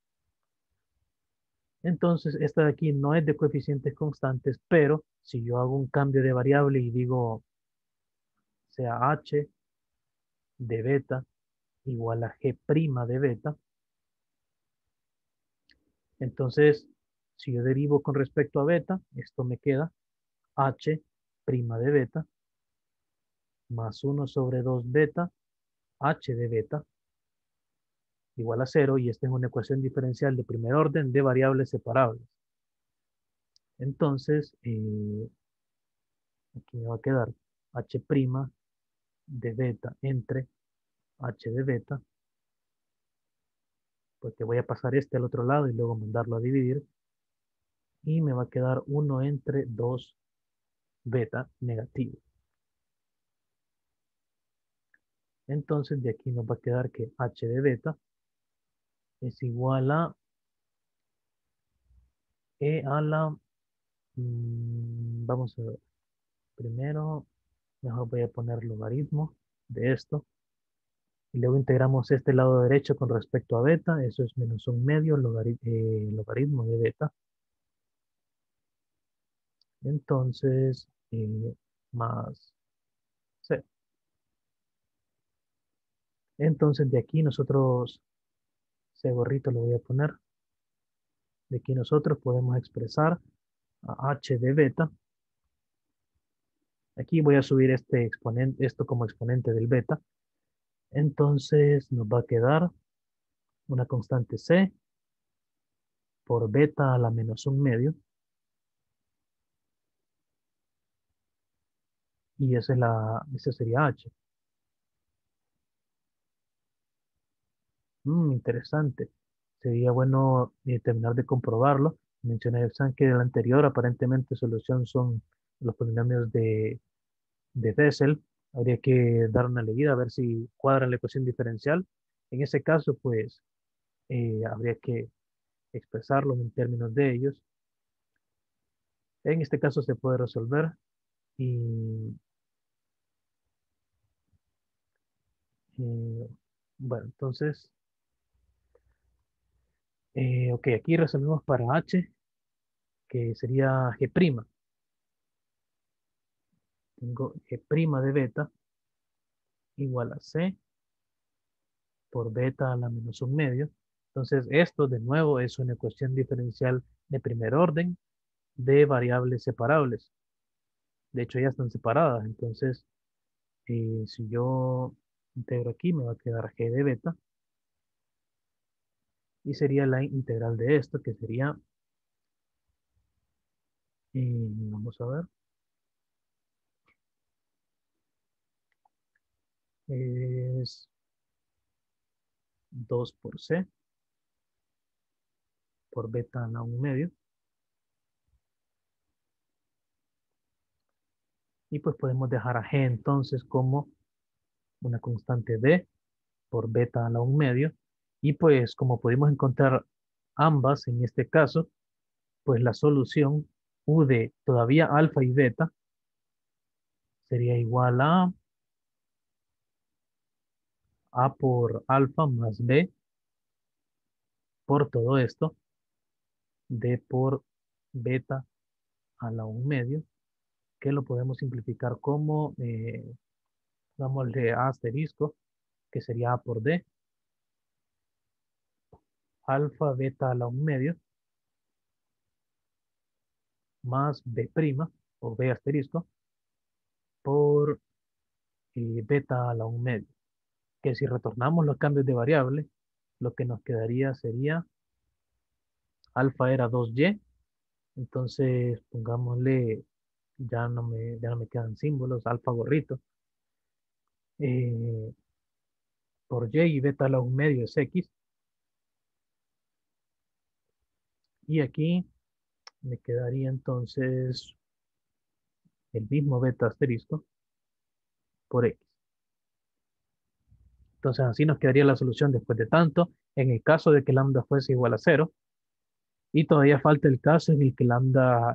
Entonces, esta de aquí no es de coeficientes constantes, pero si yo hago un cambio de variable y digo sea h de beta igual a G' de beta, entonces si yo derivo con respecto a beta, esto me queda h' de beta más 1/2 beta h de beta igual a 0, y esta es una ecuación diferencial de primer orden de variables separables. Entonces, aquí me va a quedar h' de beta entre h de beta, porque voy a pasar este al otro lado y luego mandarlo a dividir, y me va a quedar 1 entre 2 beta negativo. Entonces, de aquí nos va a quedar que h de beta es igual a e a la, vamos a ver, primero, mejor voy a poner logaritmo de esto, y luego integramos este lado derecho con respecto a beta, eso es menos 1/2 logaritmo de beta. Entonces, más c. Entonces, de aquí nosotros, ese gorrito lo voy a poner, de aquí nosotros podemos expresar a h de beta. Aquí voy a subir este exponente, esto como exponente del beta. Entonces nos va a quedar una constante c por beta a la menos 1/2. Y esa sería h. Interesante. Sería bueno terminar de comprobarlo. Mencioné que el anterior aparentemente solución son los polinomios de Bessel. Habría que dar una leída a ver si cuadran la ecuación diferencial. En ese caso, pues habría que expresarlos en términos de ellos. En este caso se puede resolver y bueno, entonces, ok, aquí resolvemos para h, que sería G'. Tengo G' de beta igual a c por beta a la menos 1/2. Entonces, esto de nuevo es una ecuación diferencial de primer orden de variables separables. De hecho, ya están separadas. Entonces, si yo integro aquí, me va a quedar g de beta. Y sería la integral de esto, que sería, vamos a ver, es 2 por c por beta a la 1/2. Y pues podemos dejar a g entonces como una constante d por beta a la 1/2. Y pues como pudimos encontrar ambas en este caso, pues la solución u de todavía alfa y beta sería igual a por alfa más b por todo esto, d por beta a la 1/2, que lo podemos simplificar como, dámosle a asterisco, que sería a por d, alfa beta a la 1/2 más b' o b asterisco por beta a la 1/2, que si retornamos los cambios de variable, lo que nos quedaría sería alfa era 2y, entonces pongámosle, ya no me quedan símbolos, alfa gorrito, eh, por y beta a la 1/2 es x, y aquí me quedaría entonces el mismo beta asterisco por x. Entonces así nos quedaría la solución después de tanto, en el caso de que lambda fuese igual a cero, y todavía falta el caso en el que lambda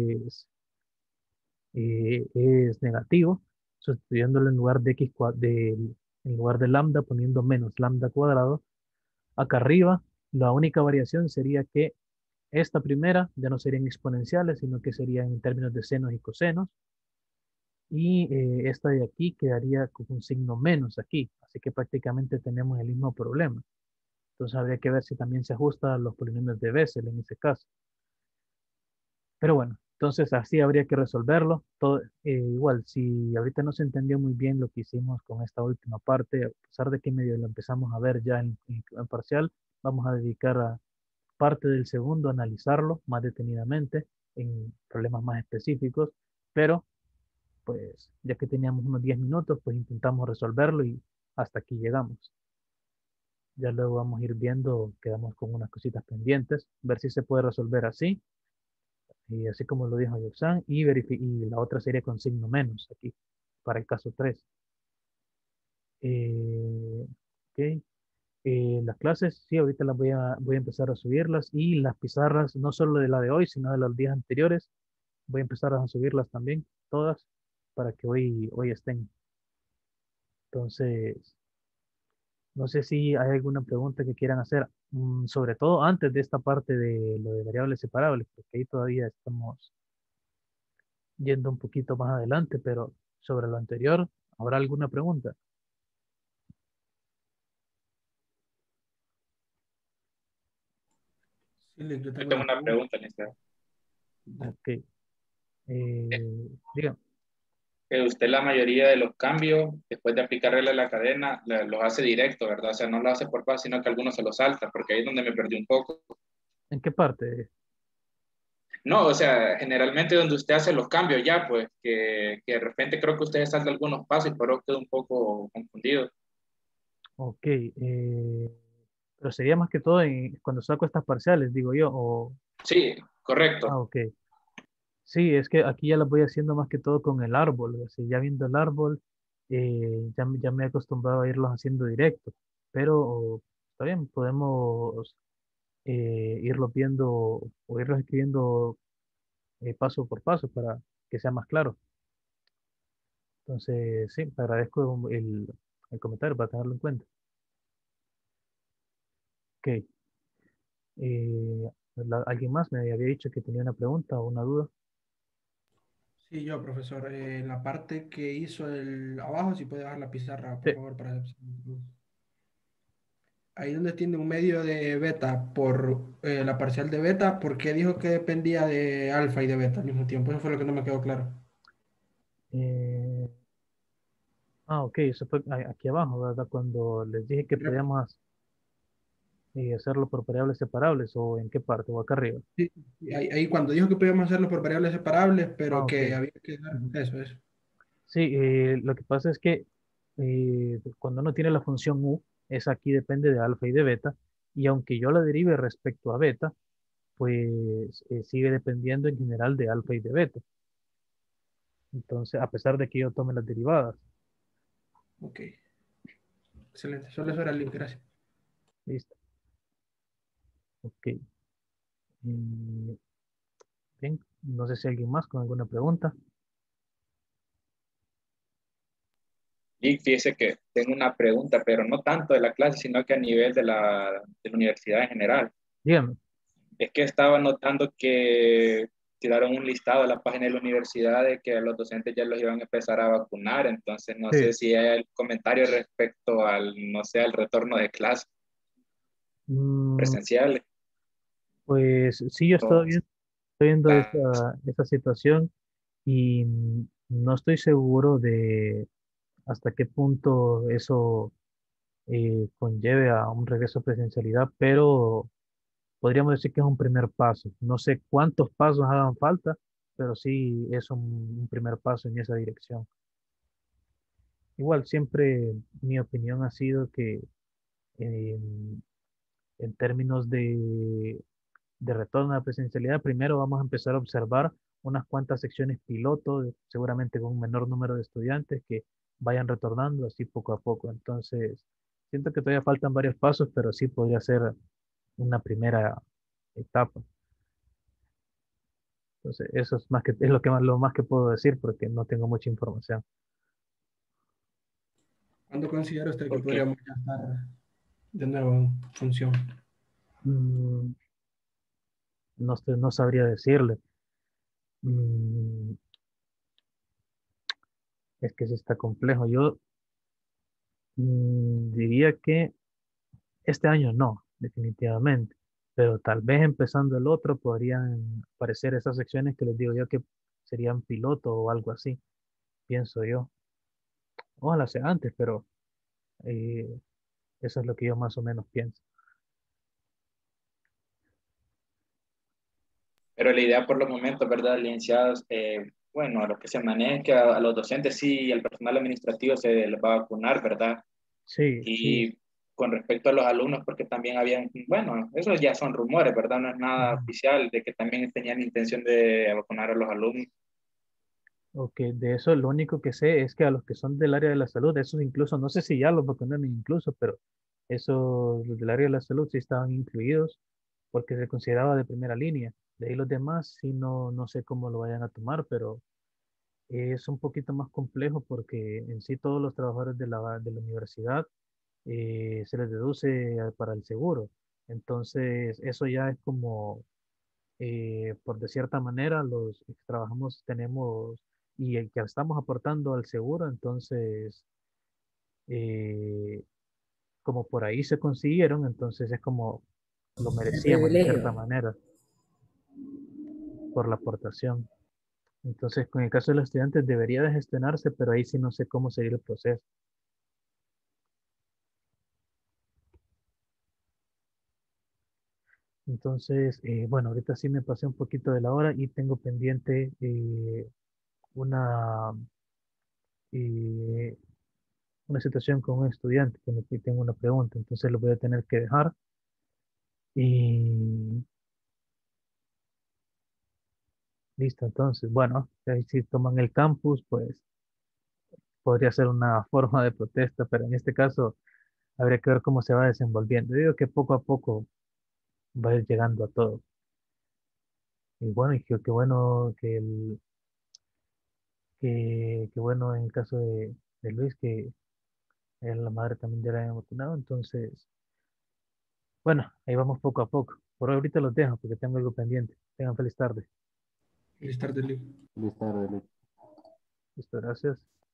es negativo, sustituyéndolo en lugar de en lugar de lambda poniendo menos lambda cuadrado. Acá arriba, la única variación sería que esta primera ya no serían exponenciales, sino que serían en términos de senos y cosenos. Y esta de aquí quedaría con un signo menos aquí. Así que prácticamente tenemos el mismo problema. Entonces habría que ver si también se ajusta a los polinomios de Bessel en ese caso. Pero bueno, entonces así habría que resolverlo. Todo, igual, si ahorita no se entendió muy bien lo que hicimos con esta última parte, a pesar de que medio lo empezamos a ver ya en parcial, vamos a dedicar a parte del segundo a analizarlo más detenidamente en problemas más específicos. Pero pues ya que teníamos unos 10 minutos, pues intentamos resolverlo y hasta aquí llegamos. Ya luego vamos a ir viendo, quedamos con unas cositas pendientes, ver si se puede resolver así, y así como lo dijo Yoxan, y la otra sería con signo menos aquí, para el caso 3. Ok. Las clases, sí, ahorita voy a empezar a subirlas y las pizarras, no solo de la de hoy, sino de los días anteriores, voy a empezar a subirlas también, todas, para que hoy estén. Entonces, no sé si hay alguna pregunta que quieran hacer, sobre todo antes de esta parte de lo de variables separables, porque ahí todavía estamos yendo un poquito más adelante, pero sobre lo anterior, ¿habrá alguna pregunta? Sí, yo Yo tengo tengo una una pregunta. pregunta, licenciado. Ok, diga. Usted la mayoría de los cambios, después de aplicar regla de la cadena, los hace directo, ¿verdad? O sea, no lo hace por paso, sino que algunos se los salta, porque ahí es donde me perdí un poco. ¿En qué parte? No, o sea, generalmente donde usted hace los cambios ya, pues, que de repente creo que usted salta algunos pasos y por eso quedo un poco confundido. Ok, pero sería más que todo cuando saco estas parciales, digo yo, Sí, correcto. ok. Sí, es que aquí ya las voy haciendo más que todo con el árbol, así ya viendo el árbol, ya me he acostumbrado a irlos haciendo directo, pero está bien, podemos irlos viendo o irlos escribiendo paso por paso para que sea más claro. Entonces, sí, te agradezco el comentario para tenerlo en cuenta. Ok, ¿alguien más me había dicho que tenía una pregunta o una duda? Sí, yo, profesor, en la parte que hizo el abajo, si puede bajar la pizarra, por Sí, favor, para ahí donde tiene un medio de beta por la parcial de beta, ¿por qué dijo que dependía de alfa y de beta al mismo tiempo? Eso fue lo que no me quedó claro. eh, ok, eso fue aquí abajo, ¿verdad? Cuando les dije que podíamos hacerlo por variables separables o en qué parte, o acá arriba. Sí, ahí cuando dijo que podíamos hacerlo por variables separables, Ah, pero ok. que había que dar Ujú. eso, eso. Sí, lo que pasa es que cuando uno tiene la función u, es aquí depende de alfa y de beta, y aunque yo la derive respecto a beta, pues sigue dependiendo en general de alfa y de beta. Entonces, a pesar de que yo tome las derivadas, Ok, excelente. Solo eso era el link, gracias. listo. Ok. Mm, bien, no sé si alguien más con alguna pregunta. Y fíjese que tengo una pregunta, pero no tanto de la clase, sino que a nivel de la universidad en general. Dígame. Es que estaba notando que tiraron un listado a la página de la universidad de que a los docentes ya los iban a empezar a vacunar, entonces no sé Sí. si hay el comentario respecto al, no sé, al retorno de clases Mm, presenciales. pues sí, yo O, estoy viendo ah, esa situación y no estoy seguro de hasta qué punto eso conlleve a un regreso a presencialidad, pero podríamos decir que es un primer paso. No sé cuántos pasos hagan falta, pero sí es un primer paso en esa dirección. Igual, siempre mi opinión ha sido que en, en términos de retorno a la presencialidad, primero vamos a empezar a observar unas cuantas secciones piloto, seguramente con un menor número de estudiantes que vayan retornando así poco a poco. Entonces, siento que todavía faltan varios pasos, pero sí podría ser una primera etapa. Entonces, eso es más que, es lo más que puedo decir porque no tengo mucha información. ¿Cuándo considera usted que Porque, podríamos ya estar de nuevo en función? Mm, no sabría decirle. Mm, es que sí está complejo. Yo diría que este año no, definitivamente. Pero tal vez empezando el otro podrían aparecer esas secciones que les digo yo que serían piloto o algo así, pienso yo. Ojalá sea antes, pero eh, eso es lo que yo más o menos pienso. pero la idea por los momentos, ¿verdad, licenciados? Bueno, a lo que se maneja, que a los docentes sí y al personal administrativo se les va a vacunar, ¿verdad? Sí, sí. Y con respecto a los alumnos, porque también habían, bueno, esos ya son rumores, ¿verdad? No es nada Ujú. oficial de que también tenían intención de vacunar a los alumnos. Ok, de eso lo único que sé es que a los que son del área de la salud, esos incluso, no sé si ya los vacunaron incluso, pero esos los del área de la salud sí estaban incluidos porque se consideraba de primera línea. De ahí los demás sí no sé cómo lo vayan a tomar, pero es un poquito más complejo porque en sí todos los trabajadores de la universidad se les deduce para el seguro. Entonces, eso ya es como por de cierta manera, los que trabajamos tenemos y el que estamos aportando al seguro, entonces, eh, como por ahí se consiguieron, entonces es como lo El merecíamos de cierta privilegio. manera por la aportación. Entonces, con el caso de los estudiantes debería de gestionarse, pero ahí sí no sé cómo sería el proceso. Entonces, bueno, ahorita sí me pasé un poquito de la hora y tengo pendiente una, eh, una situación con un estudiante que me tengo una pregunta, entonces lo voy a tener que dejar. Y listo, entonces, bueno, ahí si toman el campus, pues podría ser una forma de protesta, pero en este caso habría que ver cómo se va desenvolviendo. Yo digo que poco a poco va a ir llegando a todo. Y bueno, y qué bueno que bueno en el caso de Luis, que la madre también ya la había vacunado, entonces, bueno, ahí vamos poco a poco. Por hoy ahorita los dejo porque tengo algo pendiente. Tengan feliz tarde. Feliz tarde, Lee. Listo, gracias.